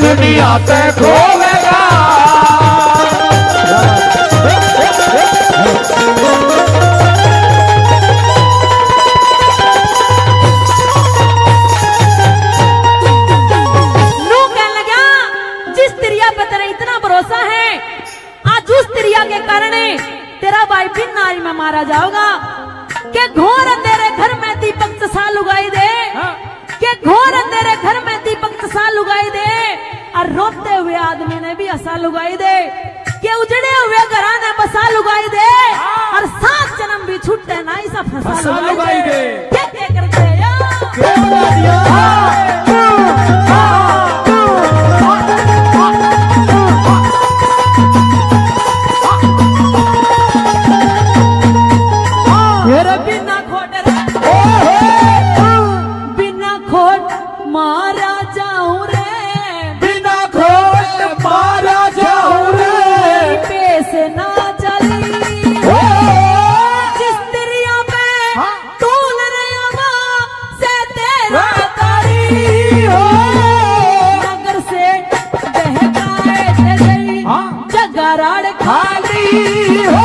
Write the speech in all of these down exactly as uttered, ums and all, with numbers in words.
दुनिया पे खोवेगा। नू कहने लगा जिस तिरिया पे तेरा इतना भरोसा है, आज उस तिरिया के कारण तेरा भाई बिन नारी में मारा जाओगा। के घोर अंधेरे घर में दीपक चसा लुगाई दे, के घोर अंधेरे घर में दीपक चसा लुगाई दे, और रोते हुए आदमी ने भी हंसा लुगाई दे, के उजड़े हुए घरा ने बसा लुगाई दे, और सात जन्म भी छूटे ना ऐसा फंसा लुगाई दे। क्या क्या करते बिना खोट बिना खोट मारा जाऊं रे, बिना खोट मारा जाऊं रे, पैसे ना चली जिस तिरिया पे तूल रहा से तेरा तारी हो, नगर से बहकाए थे गई जगराड़ खाली हो,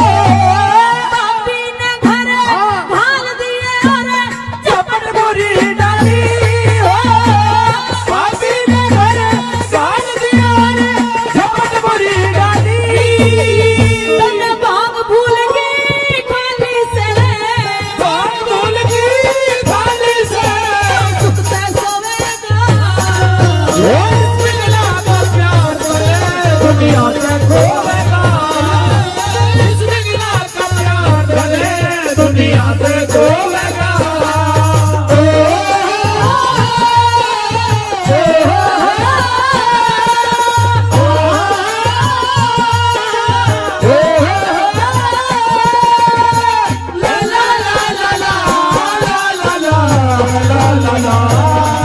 दुनिया से खोवेगा। इस बिगला का प्यार करे दुनिया से खोवेगा। ला ला ला ला ला ला ला ला ला ला।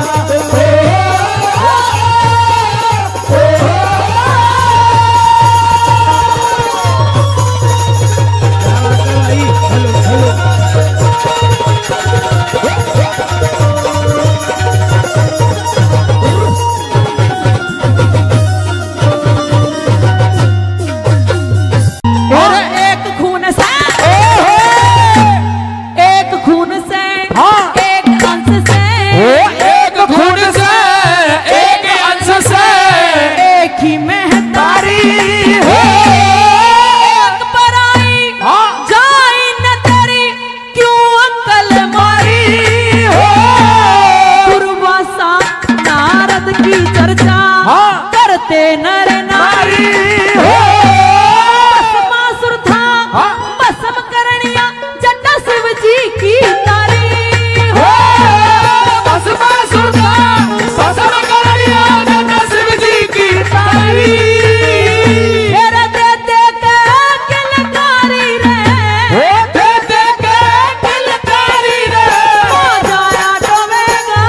नर नारी हो भस्मासुर था भस्म करनिया जटा शिव जी की तारी हो, भस्मासुर था भस्म करनिया जटा शिव जी की तारी। तेरे दे दे के किलकारी रे, दे दे के किलकारी रे, हो जाया डोबेगा।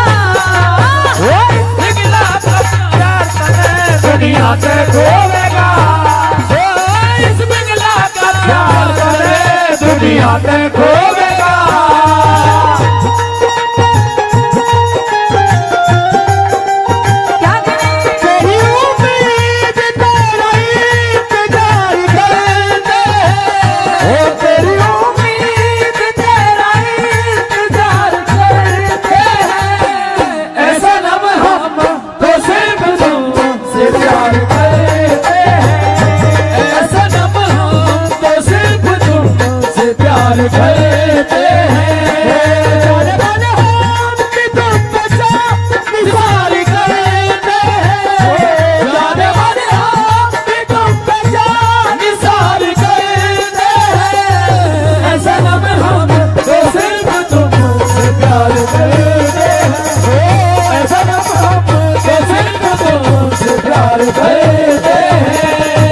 बिगला का प्यार करे दुनिया से खोवेगा। इस बिगला का प्यार करे दुनिया से खोवेगा। क्या करें तेरी उम्मीद तेरा इंतजार करते हैं, ओ तेरी उम्मीद तेरा इंतजार करते हैं। ऐसा नम हम तो सिर्फ तुमसे प्यार करते हैं, ऐसा नम हम तो सिर्फ तुमसे प्यार करते हैं। जाने वाले हम कि तुम पे निसार करते हैं, जाने वाले हम कि तुम पे निसार करते हैं। ऐसा नम हम तो सिर्फ तुमसे प्यार करते हैं, ऐसा नम हम तो सिर्फ तुमसे प्यार करते हैं।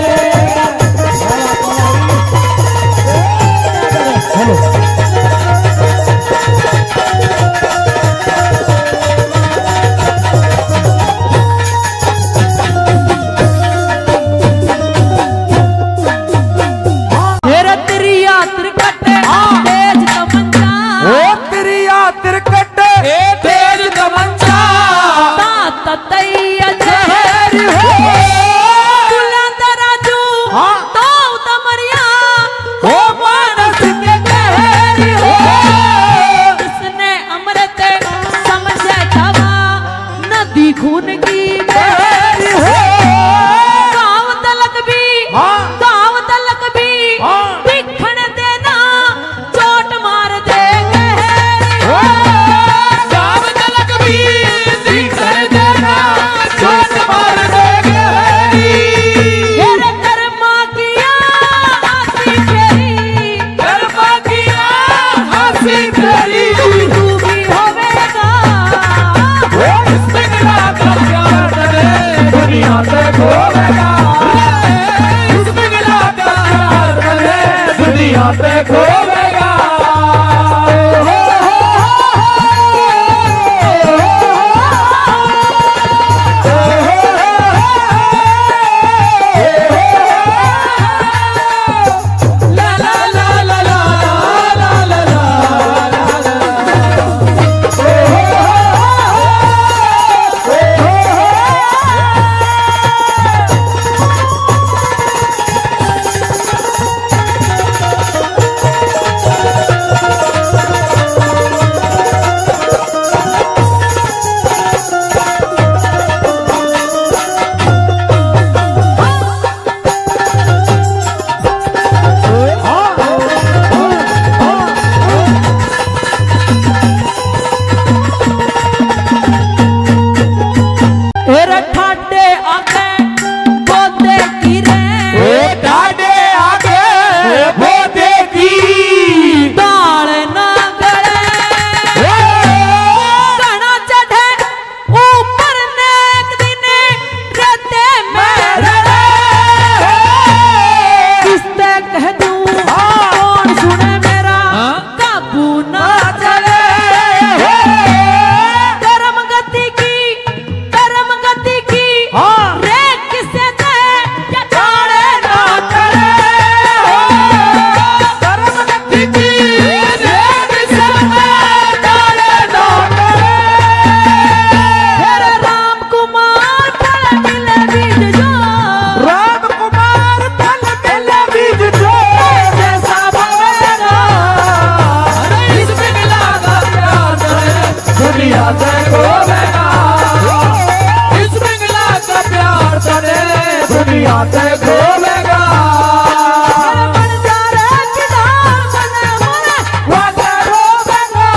तेरा तिरिया तिरकट तेज तमंचा, ओ तिरिया तिरकट ते खोवेगा। दुनिया ते खोलेगा। बन जा रे किदार बने मोरे वादे रोवेगा।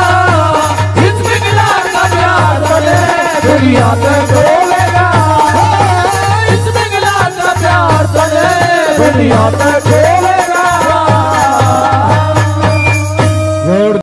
इस बिगला का प्यार बने दुनिया ते खोलेगा। इस बिगला का प्यार बने दुनिया ते